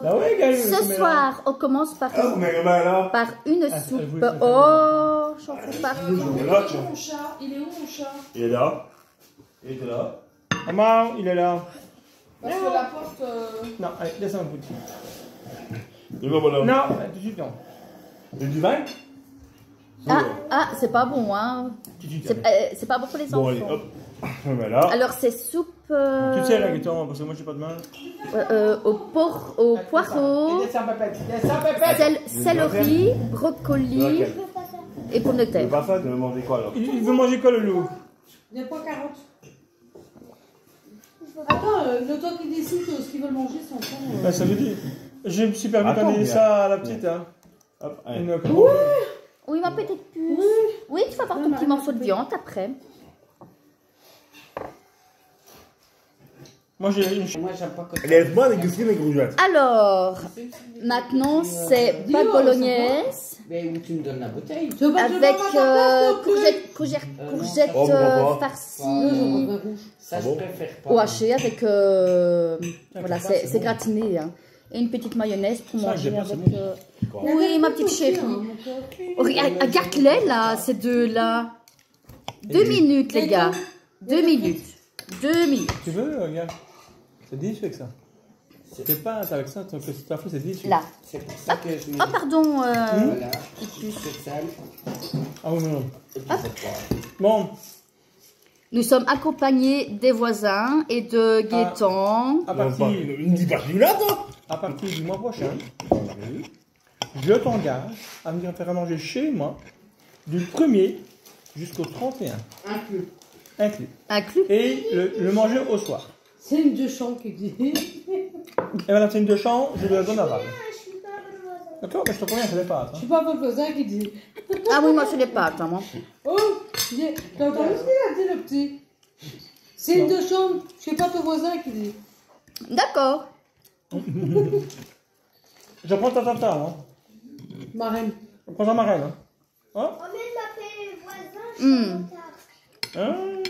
Bah ouais, gars, Ce soir, on commence par Oh, mais comment alors? par une soupe. Oh, j'en fais pas. Il est où mon chat? Il est où mon chat? Il est là. Il était là. Maman, il est là. Parce que la porte... Non, allez, descends un bout. Il va bonhomme. Non, tout de suite, non. C'est du vin? Ah, c'est pas bon, hein. Tout de suite. C'est pas bon pour les Bon, allez, enfants. hop. Ben là. Alors, c'est soupe Tu sais, là, Gaëtan, parce que moi, j'ai pas de main. au poireau, Descends, pépette. Descends, pépette. céleri, brocoli et pommes de Tu veux terre. pas ça? Tu veux manger quoi alors? Il veut manger quoi, le loup? Il n'y a pas 40. Attends, le temps qui décide ce qu'ils veulent manger, c'est encore... Bah, ça veut dire. Je me suis permis Attends, d'amener bien. ça à la petite, hein. Hop, allez. Une... Oui, ma petite puce. Oui, tu vas avoir ton petit morceau de viande après. Moi, j'ai une... Moi, j'aime pas que... Elle est bonne avec les courgettes. Alors, maintenant, c'est pâte bolognaise Mais où tu me donnes la bouteille? avec courgettes Oh, pourquoi pas? farcies Ça, Ah je bon? préfère pas. au haché avec... voilà, c'est gratiné. Hein. Et une petite mayonnaise pour Ça, j'ai manger pas, avec... c'est Oui, ma petite chérie. Oh, regarde-les là, ces deux-là. 2 minutes, les gars. 2 minutes. 2 minutes. Tu veux, regarde. C'est délicieux avec ça. C'est pas avec ça, que c'est pas fait, c'est délicieux. Là. C'est pour ça que je me Oh, pardon. Voilà. C'est sale. Ah oui, non. Et puis c'est pas. Bon, Nous sommes accompagnés des voisins et de Gaëtan. à partir, Il me dit pas celui-là, toi? à partir du mois prochain, je t'engage à venir faire à manger chez moi du 1er jusqu'au 31. Inclus. Inclus. Inclus. Et le manger au soir. C'est une deux champs qui dit. Et voilà, c'est une de champ, je le donne à Val. D'accord, mais je te préviens, c'est les pâtes. Je Hein. suis pas votre voisin qui dit. Ah oui, moi, je les pâtes. Hein, moi. Oh, t'as entendu ce qu'il a dit, le petit? C'est une deux chambres. Je suis pas ton voisin qui dit. D'accord. Je prends ta tata, hein. Marraine. Je prends ta marraine. Hein. Hein? On vient de m'appeler voisin, je suis en retard. Hein?